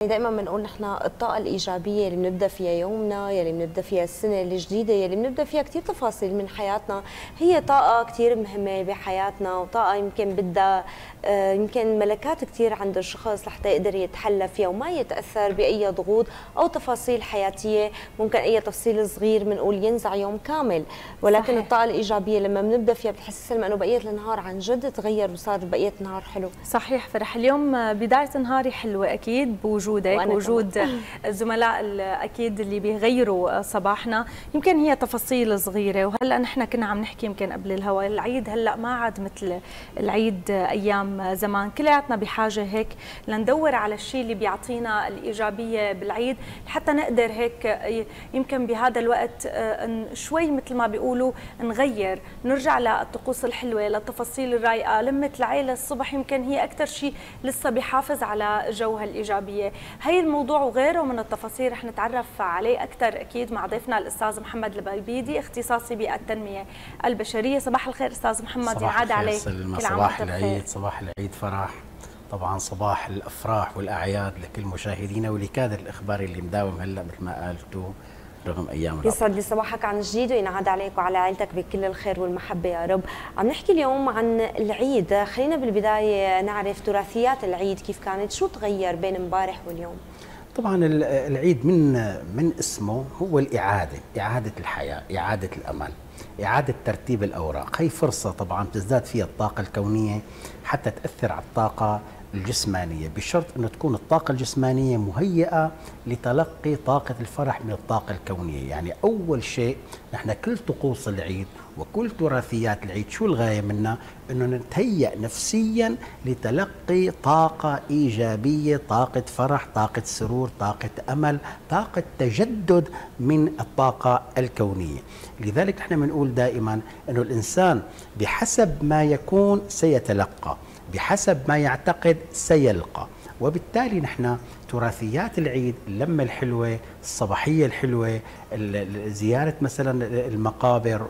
دائما بنقول نحن الطاقة الإيجابية اللي بنبدأ فيها يومنا، يلي بنبدأ فيها السنة الجديدة، يلي بنبدأ فيها كثير تفاصيل من حياتنا، هي طاقة كثير مهمة بحياتنا، وطاقة يمكن بدها يمكن ملكات كثير عند الشخص لحتى يقدر يتحلى فيها وما يتأثر بأي ضغوط أو تفاصيل حياتية، ممكن أي تفصيل صغير بنقول ينزع يوم كامل، ولكن صحيح. الطاقة الإيجابية لما بنبدأ فيها بتحسسنا إنه بقية النهار عن جد تغير وصار بقية النهار حلو. صحيح فرح، اليوم بداية نهاري حلوة أكيد بوجودك ووجود الزملاء اكيد اللي بيغيروا صباحنا. يمكن هي تفاصيل صغيره، وهلا نحن كنا عم نحكي يمكن قبل الهواء، العيد هلا ما عاد مثل العيد ايام زمان، كلياتنا بحاجه هيك لندور على الشيء اللي بيعطينا الايجابيه بالعيد حتى نقدر هيك يمكن بهذا الوقت شوي مثل ما بيقولوا نغير، نرجع للطقوس الحلوه، للتفاصيل الرايقه، لمه العيله الصبح يمكن هي اكثر شيء لسه بيحافظ على جوها الايجابيه. هي الموضوع وغيره من التفاصيل رح نتعرف عليه اكثر اكيد مع ضيفنا الاستاذ محمد البلبيدي، اختصاصي بالتنميه البشريه. صباح الخير استاذ محمد، ينعاد عليك. صباح العيد، صباح العيد فرح، طبعا صباح الافراح والاعياد لكل مشاهدينا ولكادر الاخبار اللي مداوم هلا مثل ما قالتوا رغم ايام العطل. يسعد لي صباحك عن جديد وينعاد عليك وعلى عائلتك بكل الخير والمحبه يا رب. عم نحكي اليوم عن العيد، خلينا بالبدايه نعرف تراثيات العيد كيف كانت، شو تغير بين امبارح واليوم؟ طبعا العيد من اسمه هو الإعادة، إعادة الحياة، إعادة الأمل، إعادة ترتيب الأوراق. هي فرصة طبعا تزداد فيها الطاقة الكونية حتى تأثر على الطاقة الجسمانية، بشرط أنه تكون الطاقة الجسمانية مهيئة لتلقي طاقة الفرح من الطاقة الكونية. يعني أول شيء نحن كل طقوس العيد وكل تراثيات العيد شو الغاية منها؟ أنه نتهيأ نفسيا لتلقي طاقة إيجابية، طاقة فرح، طاقة سرور، طاقة أمل، طاقة تجدد من الطاقة الكونية. لذلك نحن بنقول دائما أنه الإنسان بحسب ما يكون سيتلقى، بحسب ما يعتقد سيلقى. وبالتالي نحن تراثيات العيد، اللمة الحلوة، الصباحية الحلوة، زيارة مثلا المقابر،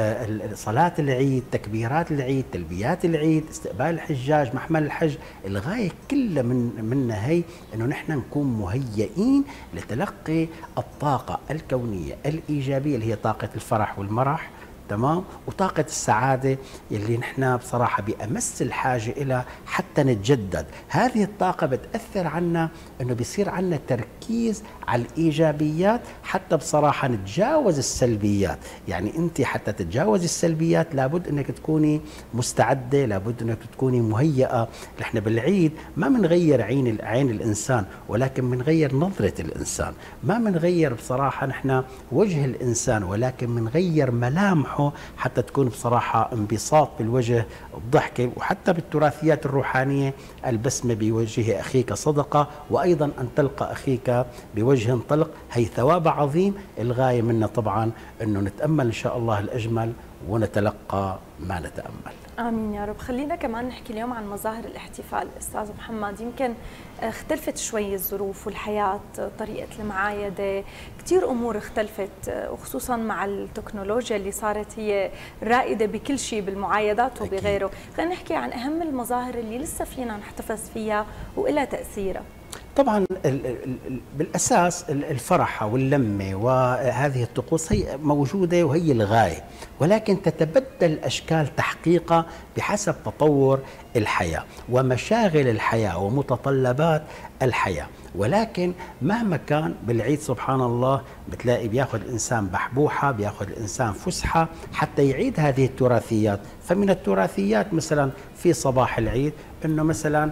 صلاة العيد، تكبيرات العيد، تلبيات العيد، استقبال الحجاج، محمل الحج، الغاية كلها منا هي انه نحن نكون مهيئين لتلقي الطاقة الكونية الإيجابية اللي هي طاقة الفرح والمرح، تمام، وطاقة السعادة اللي نحن بصراحة بأمس الحاجة إلى حتى نتجدد. هذه الطاقة بتأثر عنا أنه بيصير عنا تركيز على الإيجابيات حتى بصراحة نتجاوز السلبيات. يعني أنت حتى تتجاوز السلبيات لابد أنك تكوني مستعدة، لابد أنك تكوني مهيئة. نحن بالعيد ما منغير عين الإنسان، ولكن منغير نظرة الإنسان، ما منغير بصراحة نحن وجه الإنسان، ولكن منغير ملامحه حتى تكون بصراحة انبساط بالوجه، الضحكة. وحتى بالتراثيات الروحانية البسمة بوجه أخيك صدقة، وأيضا أن تلقى أخيك بوجه طلق، هي ثواب عظيم. الغاية منا طبعا أنه نتأمل إن شاء الله الأجمل ونتلقى ما نتأمل. آمين يا رب. خلينا كمان نحكي اليوم عن مظاهر الاحتفال أستاذ محمد. يمكن اختلفت شوي الظروف والحياة، طريقة المعايدة، كثير أمور اختلفت، وخصوصا مع التكنولوجيا اللي صارت هي رائدة بكل شيء بالمعايدات وبغيره. خلينا نحكي عن أهم المظاهر اللي لسه فينا نحتفظ فيها وإلها تأثيرها. طبعا بالأساس الفرحة واللمة وهذه الطقوس هي موجودة وهي الغاية، ولكن تتبدل أشكال تحقيقها بحسب تطور الحياة ومشاغل الحياة ومتطلبات الحياة. ولكن مهما كان بالعيد سبحان الله بتلاقي بياخذ الإنسان بحبوحة، بياخذ الإنسان فسحة حتى يعيد هذه التراثيات. فمن التراثيات مثلا في صباح العيد أنه مثلا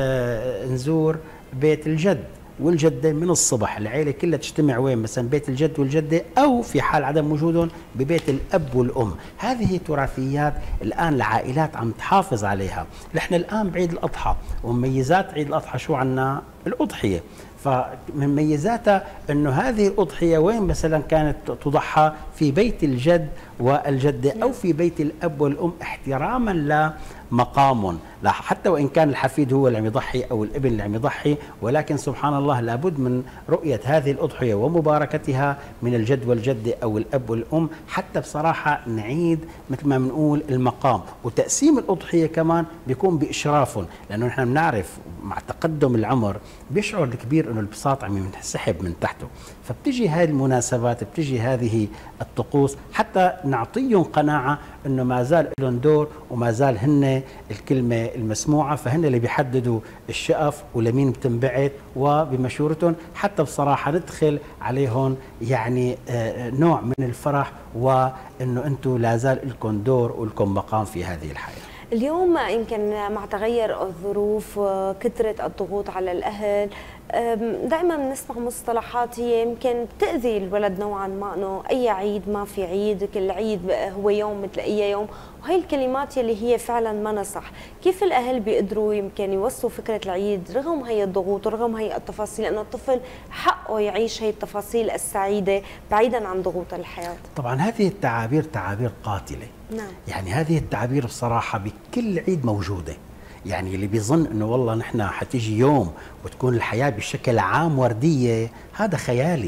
نزور بيت الجد والجدة من الصبح، العيلة كلها تجتمع وين؟ مثلا بيت الجد والجدة، أو في حال عدم وجودهم ببيت الأب والأم. هذه تراثيات الآن العائلات عم تحافظ عليها. نحن الآن بعيد الأضحى، ومميزات عيد الأضحى شو عنا؟ الأضحية. فمن ميزاتها أنه هذه الأضحية وين مثلا كانت تضحى؟ في بيت الجد والجدة أو في بيت الأب والأم، احتراما لمقام، حتى وإن كان الحفيد هو اللي عم يضحي أو الابن اللي عم يضحي، ولكن سبحان الله لابد من رؤية هذه الأضحية ومباركتها من الجد والجدة أو الأب والأم، حتى بصراحة نعيد مثل ما بنقول المقام. وتقسيم الأضحية كمان بيكون بإشرافهم، لأنه نحن بنعرف مع تقدم العمر بيشعر الكبير انه البساط عم ينسحب من تحته. فبتجي هذه المناسبات، بتجي هذه الطقوس حتى نعطيهم قناعه انه ما زال لهم دور وما زال هن الكلمه المسموعه، فهن اللي بيحددوا الشقف ولمين بتنبعث، وبمشورتهم حتى بصراحه ندخل عليهم يعني نوع من الفرح، وانه انتم لا زال لكم دور ولكم مقام في هذه الحياه. اليوم يمكن مع تغير الظروف وكثرة الضغوط على الأهل دائما بنسمع مصطلحات هي يمكن بتأذي الولد نوعا ما، انه اي عيد ما في عيد، كل عيد هو يوم مثل اي يوم، وهي الكلمات يلي هي فعلا ما صح. كيف الاهل بيقدروا يمكن يوصلوا فكرة العيد رغم هي الضغوط ورغم هي التفاصيل، لانه الطفل حقه يعيش هي التفاصيل السعيدة بعيدا عن ضغوط الحياة؟ طبعا هذه التعابير تعابير قاتلة. نعم. يعني هذه التعابير بصراحة بكل عيد موجودة. يعني اللي بيظن انه والله نحن حتيجي يوم وتكون الحياة بشكل عام وردية، هذا خيالي.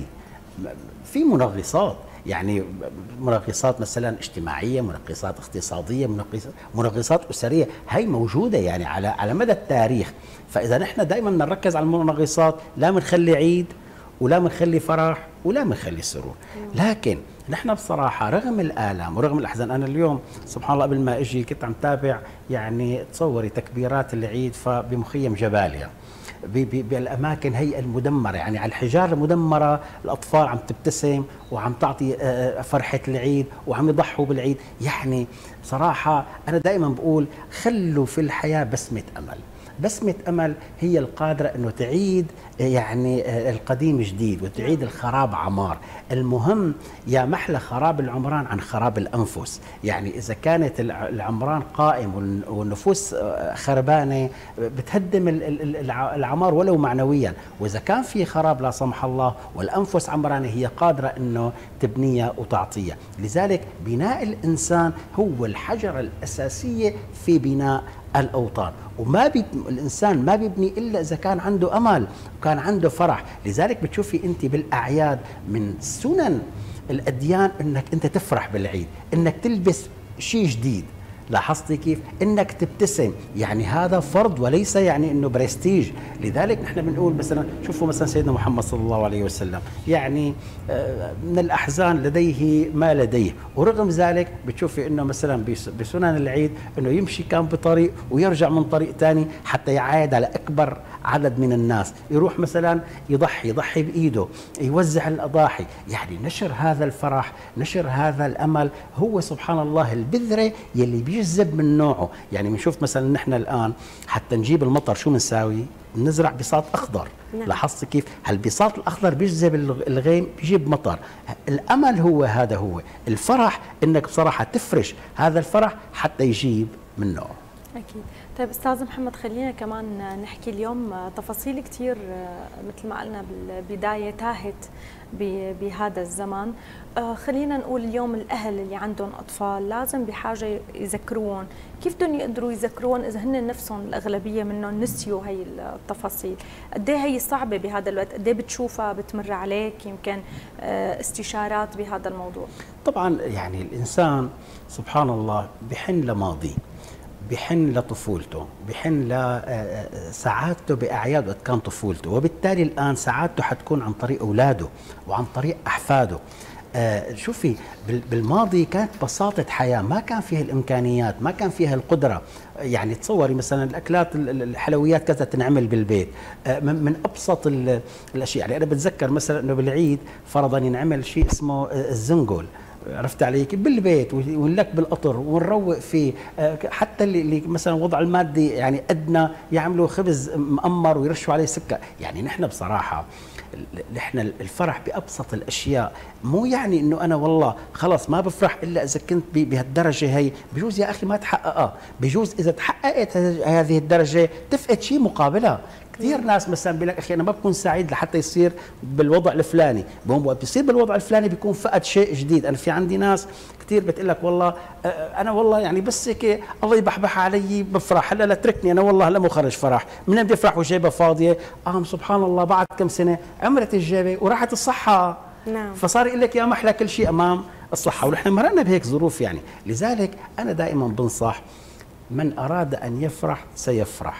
في منغصات، يعني منغصات مثلا اجتماعية، منغصات اقتصادية، منغصات أسرية، هي موجودة يعني على مدى التاريخ. فإذا نحن دائما نركز على المنغصات لا بنخلي عيد ولا بنخلي فرح ولا بنخلي سرور. لكن نحن بصراحة رغم الآلام ورغم الأحزان، أنا اليوم سبحان الله قبل ما أجي كنت عم تابع يعني تصوري تكبيرات العيد فبمخيم جباليا بالأماكن هي المدمرة، يعني على الحجار المدمرة الأطفال عم تبتسم وعم تعطي فرحة العيد وعم يضحوا بالعيد. يعني صراحة أنا دائما بقول خلوا في الحياة بسمة أمل. بسمة أمل هي القادرة أنه تعيد يعني القديم جديد وتعيد الخراب عمار. المهم يا محلى خراب العمران عن خراب الأنفس. يعني إذا كانت العمران قائم والنفوس خربانة بتهدم العمار ولو معنويا، وإذا كان في خراب لا سمح الله والأنفس عمرانة هي قادرة أنه تبنيها وتعطيها. لذلك بناء الإنسان هو الحجر الأساسية في بناء الأوطان، وما الإنسان ما بيبني إلا إذا كان عنده أمل وكان عنده فرح. لذلك بتشوفي أنت بالأعياد من سنن الأديان أنك أنت تفرح بالعيد، أنك تلبس شيء جديد. لاحظتي كيف؟ انك تبتسم، يعني هذا فرض وليس يعني انه برستيج. لذلك نحن بنقول مثلا شوفوا مثلا سيدنا محمد صلى الله عليه وسلم، يعني من الاحزان لديه ما لديه، ورغم ذلك بتشوفي انه مثلا بسنن العيد انه يمشي كان بطريق ويرجع من طريق ثاني حتى يعايد على اكبر عدد من الناس، يروح مثلا يضحي بايده، يوزع الاضاحي. يعني نشر هذا الفرح، نشر هذا الامل هو سبحان الله البذره يلي بيجذب من نوعه. يعني بنشوف مثلا نحن الان حتى نجيب المطر شو بنساوي؟ بنزرع بساط اخضر. نعم. لاحظت كيف؟ هالبساط الاخضر بيجذب الغيم بيجيب مطر. الامل هو هذا، هو الفرح انك بصراحه تفرش هذا الفرح حتى يجيب من نوعه. أكيد. طيب أستاذ محمد، خلينا كمان نحكي اليوم تفاصيل كتير مثل ما قلنا بالبداية تاهت بهذا الزمان. خلينا نقول اليوم الأهل اللي عندهم أطفال لازم بحاجة يذكروهم. كيف بدهم يقدروا يذكروهم إذا هن نفسهم الأغلبية منهم نسيوا هي التفاصيل؟ قد ايه هي صعبة بهذا الوقت؟ قد ايه بتشوفها بتمر عليك يمكن استشارات بهذا الموضوع؟ طبعا يعني الإنسان سبحان الله بحن لماضيه، بحن لطفولته، بحن لسعادته بأعياد وقت كان طفولته، وبالتالي الآن سعادته حتكون عن طريق أولاده وعن طريق أحفاده. شوفي بالماضي كانت بساطة حياة، ما كان فيها الإمكانيات، ما كان فيها القدرة. يعني تصوري مثلا الأكلات الحلويات كذا تنعمل بالبيت من أبسط الأشياء. يعني أنا بتذكر مثلا أنه بالعيد فرضا ينعمل شيء اسمه الزنقل، عرفت عليك، بالبيت ونلك بالقطر ونروق فيه. حتى اللي مثلا وضع المادي يعني أدنى يعملوا خبز مأمر ويرشوا عليه سكر. يعني نحن بصراحة نحن الفرح بأبسط الأشياء، مو يعني إنه أنا والله خلاص ما بفرح إلا إذا كنت بهالدرجة هي. بجوز يا أخي ما تحققها، بجوز إذا تحققت هذه الدرجة تفقد شيء مقابلها. كثير ناس مثلا بيقول لك اخي انا ما بكون سعيد لحتى يصير بالوضع الفلاني، وقت بيصير بالوضع الفلاني بيكون فقد شيء جديد. انا في عندي ناس كثير بتقول لك والله انا والله يعني بس هيك الله يبحبح علي بفرح، هلا لا تركني انا والله هلا مو خرج فرح، منين بدي افرح وجيبه فاضيه؟ سبحان الله بعد كم سنه عمرت الجيبه وراحت الصحه. نعم. فصار يقول لك يا محلى كل شيء امام الصحه، ونحن مرقنا بهيك ظروف. يعني لذلك انا دائما بنصح من اراد ان يفرح سيفرح،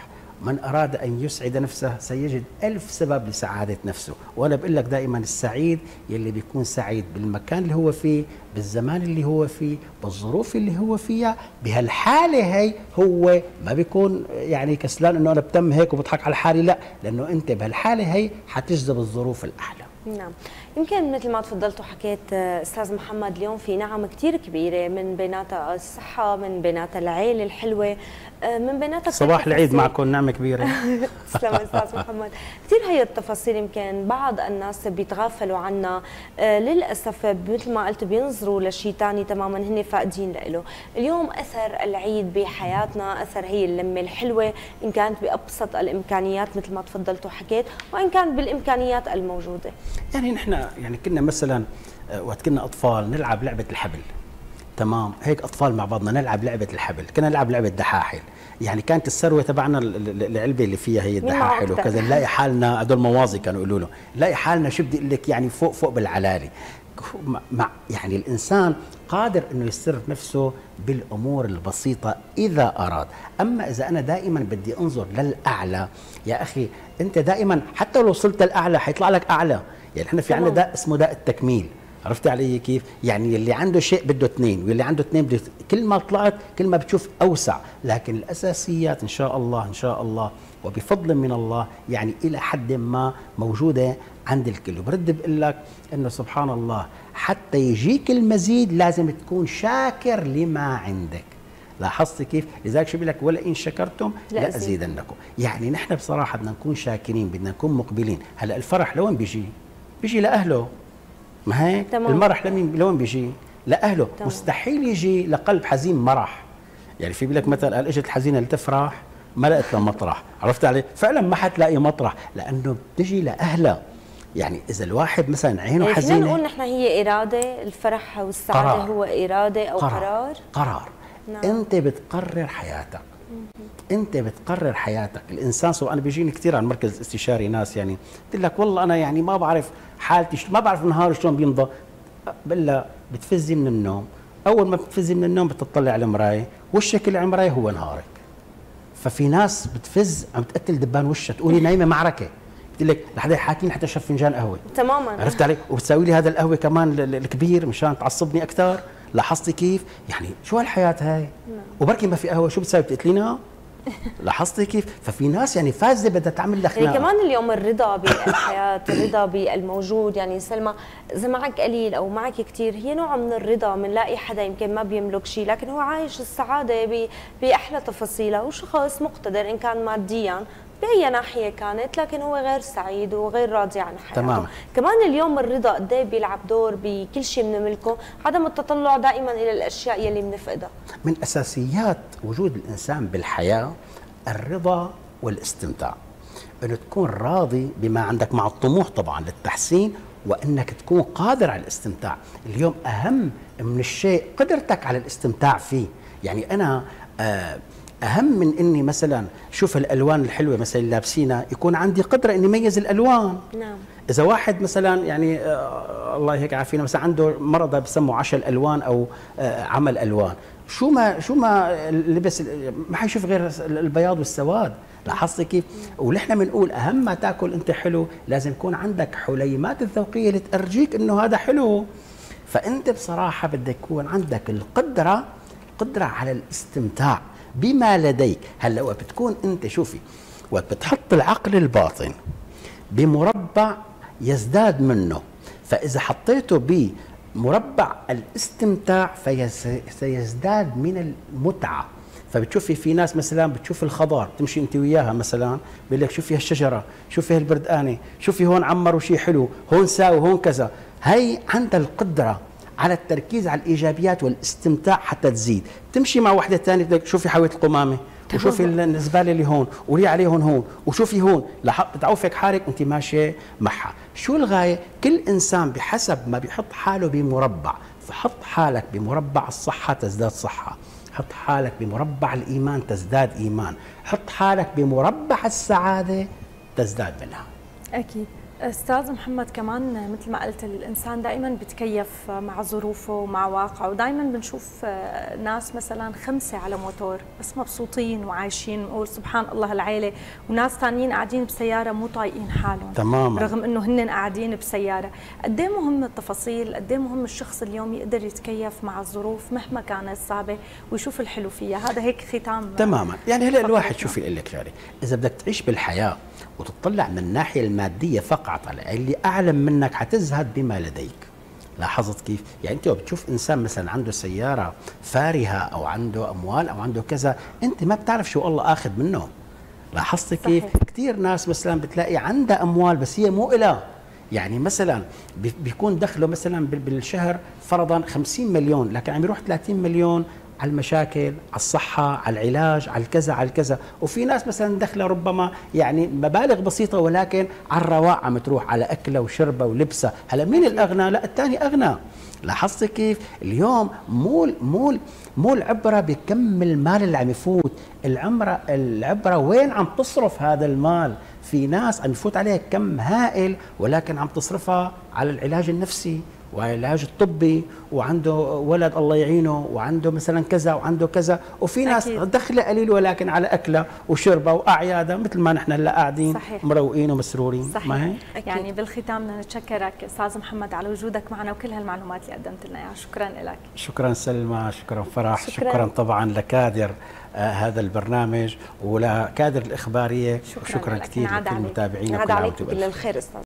من أراد أن يسعد نفسه سيجد ألف سبب لسعادة نفسه. وأنا بقول لك دائما السعيد يلي بيكون سعيد بالمكان اللي هو فيه، بالزمان اللي هو فيه، بالظروف اللي هو فيها. بهالحالة هي هو ما بيكون يعني كسلان إنه أنا بتم هيك وبضحك على حالي، لا، لأنه أنت بهالحالة هي حتجذب الظروف الأحلى. نعم، يمكن مثل ما تفضلت وحكيت استاذ محمد، اليوم في نعم كثير كبيره، من بيناتها الصحه، من بيناتها العيله الحلوه، من بيناتها صباح العيد معكم نعمه كبيره. تسلم استاذ محمد. كثير هي التفاصيل يمكن بعض الناس بيتغافلوا عنها، للاسف مثل ما قلت بينظروا لشيء ثاني تماما هن فاقدين له. اليوم اثر العيد بحياتنا، اثر هي اللمه الحلوه، ان كانت بابسط الامكانيات مثل ما تفضلت وحكيت، وان كان بالامكانيات الموجوده. يعني نحن يعني كنا مثلا وقت كنا اطفال نلعب لعبه الحبل، تمام، هيك اطفال مع بعضنا نلعب لعبه الحبل، كنا نلعب لعبه دحاحل، يعني كانت الثروه تبعنا العلبه اللي فيها هي الدحاحل وكذا، نلاقي حالنا هدول موازي كانوا يقولوا له، نلاقي حالنا شو بدي اقول لك يعني فوق فوق بالعلالي. مع يعني الانسان قادر انه يسر نفسه بالامور البسيطه اذا اراد، اما اذا انا دائما بدي انظر للاعلى، يا اخي انت دائما حتى لو وصلت الاعلى حيطلع لك اعلى. يعني احنا في عندنا داء اسمه داء التكميل، عرفت علي كيف؟ يعني اللي عنده شيء بده اثنين، واللي عنده اثنين بده، كل ما طلعت كل ما بتشوف اوسع، لكن الاساسيات ان شاء الله ان شاء الله وبفضل من الله يعني الى حد ما موجوده عند الكل. وبرد بقول لك انه سبحان الله حتى يجيك المزيد لازم تكون شاكر لما عندك. لاحظت كيف؟ لذلك شو بقول لك ولئن شكرتم لازيدنكم. يعني نحن بصراحه بدنا نكون شاكرين، بدنا نكون مقبلين. هلا الفرح لوين بيجي؟ بيجي لاهله. ما هي المرح لوين بيجي؟ لاهله. تمام. مستحيل يجي لقلب حزين مرح. يعني في بيقول لك مثلا قال اجت الحزينه لتفرح ما لقت لها مطرح، عرفت علي؟ فعلا ما حتلاقي مطرح لانه بتجي لاهلها. يعني اذا الواحد مثلا عينه يعني حزينه، فينا نقول نحن هي اراده، الفرح والسعاده قرار. هو اراده او قرار. نعم. انت بتقرر حياتك. انت بتقرر حياتك. الانسان سواء انا بيجيني كثير على المركز الاستشاري ناس يعني بتقول لك والله انا يعني ما بعرف حالتي، ما بعرف نهاري شلون بيمضى. بلا بتفزي من النوم، اول ما بتفزي من النوم بتطلع على المرايه، وشك اللي على المرايه هو نهارك. ففي ناس بتفز عم تقتل دبان وشها، تقولي نايمه معركه، بتقول لك لحد حاكين حتى شرب فنجان قهوه تماما، عرفت علي؟ وبتساوي لي هذا القهوه كمان الكبير مشان تعصبني اكثر. لاحظتي كيف؟ يعني شو هالحياه هاي؟ وبركي ما في قهوه شو بتساوي؟ بتقتلينا؟ لاحظتي كيف؟ ففي ناس يعني فازه بدها تعمل لك يعني كمان اليوم الرضا بالحياه، الرضا بالموجود. يعني سلمى اذا معك قليل او معك كثير هي نوع من الرضا. بنلاقي حدا يمكن ما بيملك شيء لكن هو عايش السعاده باحلى تفاصيلها، وشخص مقتدر ان كان ماديا بأي ناحية كانت، لكن هو غير سعيد وغير راضي عن حياته. تمام. كمان اليوم الرضا قد ايه بيلعب دور بكل شيء بنملكه، عدم التطلع دائما إلى الأشياء يلي بنفقدها. من أساسيات وجود الإنسان بالحياة الرضا والاستمتاع، أنه تكون راضي بما عندك مع الطموح طبعا للتحسين، وأنك تكون قادر على الاستمتاع. اليوم أهم من الشيء قدرتك على الاستمتاع فيه. يعني أنا أهم من إني مثلا شوف الألوان الحلوة مثلا اللي لابسينها يكون عندي قدرة إني ميز الألوان. نعم. إذا واحد مثلا يعني الله هيك عافينا مثلا عنده مرضى بسموا عشل ألوان أو عمل ألوان، شو ما لبس ما حيشوف غير البياض والسواد. لاحظتي كيف؟ ونحن بنقول أهم ما تاكل أنت حلو لازم يكون عندك حليمات الذوقية اللي تأرجيك إنه هذا حلو. فأنت بصراحة بدك يكون عندك القدرة على الاستمتاع بما لديك. هلا وقت بتكون انت شوفي وقت بتحط العقل الباطن بمربع يزداد منه، فاذا حطيته بمربع الاستمتاع فسيزداد من المتعه. فبتشوفي في ناس مثلا بتشوف الخضار تمشي انت وياها مثلا بيقول لك شوفي هالشجره، شوفي هالبردقانه، شوفي هون عمروا شيء حلو، هون ساووا، هون كذا. هي عندها القدره على التركيز على الايجابيات والاستمتاع حتى تزيد. تمشي مع وحده ثانيه شوفي حاويه القمامه، وشوفي الزباله اللي هون، ولي عليهم هون، وشوفي هون، بتعوفك حالك انت ماشيه معها. شو الغايه؟ كل انسان بحسب ما بيحط حاله بمربع، فحط حالك بمربع الصحه تزداد صحه، حط حالك بمربع الايمان تزداد ايمان، حط حالك بمربع السعاده تزداد منها. اكيد. استاذ محمد، كمان مثل ما قلت الانسان دائما بتكيف مع ظروفه ومع واقعه، ودائما بنشوف ناس مثلا 5 على موتور بس مبسوطين وعايشين، نقول سبحان الله العيله، وناس ثانيين قاعدين بسياره مو طايقين حالهم تماما، رغم انه هن قاعدين بسياره. قد ايه مهم التفاصيل، قد ايه مهم الشخص اليوم يقدر يتكيف مع الظروف مهما كانت صعبه ويشوف الحلو فيها. هذا هيك ختام تماما. يعني هلا الواحد شوفي اقول لك شغله، اذا بدك تعيش بالحياه وتطلع من الناحيه الماديه فقط على اللي اعلم منك، حتزهد بما لديك. لاحظت كيف؟ يعني انت بتشوف انسان مثلا عنده سياره فارهه او عنده اموال او عنده كذا، انت ما بتعرف شو الله اخذ منه. لاحظت كيف؟ كثير ناس مثلا بتلاقي عندها اموال بس هي مو إلها. يعني مثلا بيكون دخله مثلا بالشهر فرضا 50 مليون، لكن عم يروح 30 مليون على المشاكل، على الصحة، على العلاج، على الكذا، على الكذا. وفي ناس مثلا دخلها ربما يعني مبالغ بسيطة ولكن على الرواق عم تروح، على أكلة وشربة ولبسة. هلا مين الأغنى؟ لا الثاني أغنى. لاحظت كيف؟ اليوم مو العبرة بكم المال اللي عم يفوت، العبرة وين عم تصرف هذا المال. في ناس عم يفوت عليها كم هائل ولكن عم تصرفها على العلاج النفسي والعلاج الطبي، وعنده ولد الله يعينه، وعنده مثلا كذا وعنده كذا. وفي ناس دخله قليل ولكن على اكله وشربه واعياده مثل ما نحن هلا قاعدين مروقين ومسرورين. صحيح. ما هي؟ يعني بالختام بدنا نتشكرك استاذ محمد على وجودك معنا وكل هالمعلومات اللي قدمت لنا اياها. شكرا لك. شكرا سلمى، شكرا فرح، شكرا طبعا لكادر هذا البرنامج ولكادر الاخباريه. شكرا كثير لكل المتابعين. عاد عليكم كل الخير استاذ.